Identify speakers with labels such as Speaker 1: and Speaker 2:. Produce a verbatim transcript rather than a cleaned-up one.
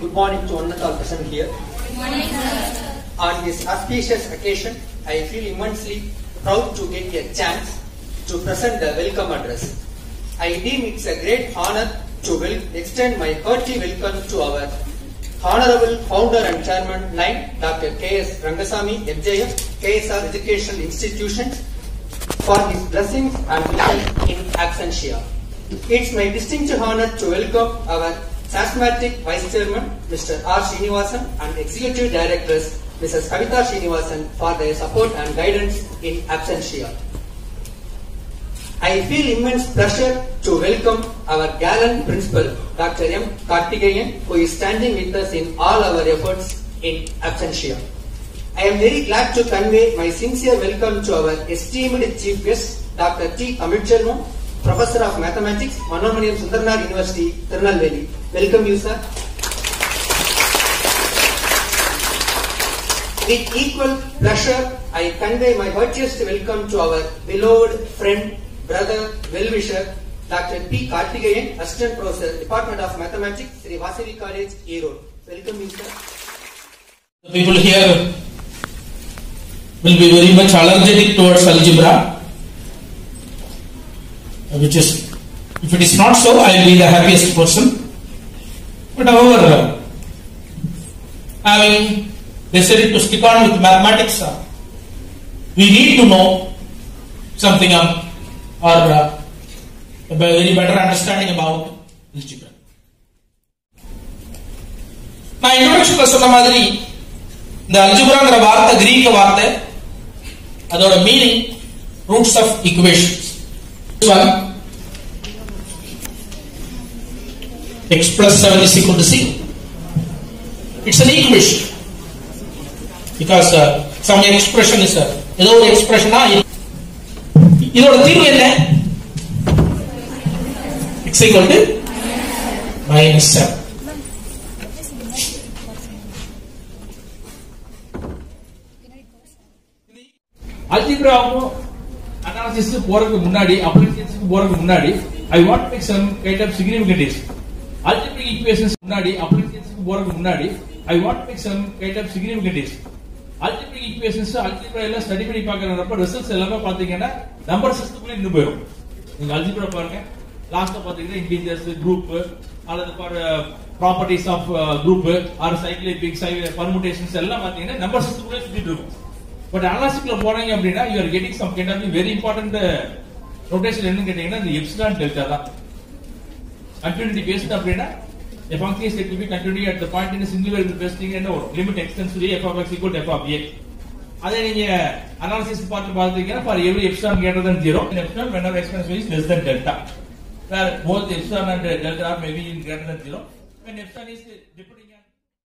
Speaker 1: good morning to one and all present here.
Speaker 2: Good morning, sir.
Speaker 1: On this auspicious occasion, I feel immensely proud to get a chance to present the welcome address. I deem it's a great honor to extend my hearty welcome to our Honorable Founder and Chairman, Lion Doctor K S Rangasamy M J F, K S R Educational Institutions, for his blessings and wishes in absentia. It's my distinct honor to welcome our charismatic Vice Chairman, Mister R Srinivasan, and Executive Directors Missus Kavitha Srinivasan for their support and guidance in absentia. I feel immense pleasure to welcome our gallant Principal, Doctor M Karthikeyan, who is standing with us in all our efforts in absentia. I am very glad to convey my sincere welcome to our esteemed Chief Guest, Doctor Tamizh Chelvam, Professor of Mathematics, Manonmaiyam Sundaranar University, Tirunelveli. Welcome you, sir. With equal pleasure, I convey my heartiest welcome to our beloved friend, brother, well-wisher, Doctor P. Karthikeyan, Assistant Professor, Department of Mathematics, Vasavi College, Erode. Welcome you, sir.
Speaker 3: The people here will be very much allergic towards algebra, which is, if it is not so, I will be the happiest person. But however, having decided to stick on with mathematics, we need to know something um, or uh, a very better understanding about algebra. My introduction la sonna madri, the algebra is a Greek word. That meaning roots of equations. This one, x plus seven is equal to zero. It's an equation because uh, some expression is a uh, expression. This is x equal to minus seven.
Speaker 4: Algebra analysis போறதுக்கு முன்னாடி applications போறதுக்கு முன்னாடி I want to make some kind of significance. Algebraic equations முன்னாடி applications போறதுக்கு முன்னாடி I want to make some kind of significance. Algebraic equations algebra எல்லாம் study பண்ணி பார்க்கறப்ப ரிசல்ட்ஸ் எல்லாமே பாத்தீங்கன்னா நம்பர் சிஸ்டம்ல இன்னும் போயிடும். நீங்க algebra பாருங்க, லாஸ்ட்ல பாத்தீங்கன்னா இன்டிஜர்ஸ், குரூப் அல்லது properties of group are cyclic permutations எல்லாம் பாத்தீங்கன்னா நம்பர் சிஸ்டம்ல சுத்திட்டு இருக்கும். But analysis la போறீங்க அப்படினா you are getting some kind of very important uh, notation என்னன்னு கேட்டீங்கன்னா இந்த epsilon delta தான். Continuity based அப்படினா a function is said to be continuing at the point in a single variable based என்ன வரும், limit extends to f of x equal to f of a. அதே நீங்க analysis பார்த்து பாத்தீங்கன்னா for every epsilon greater than zero and epsilon whenever exponential is less than delta, where both epsilon and delta are maybe in greater than zero when epsilon is depending on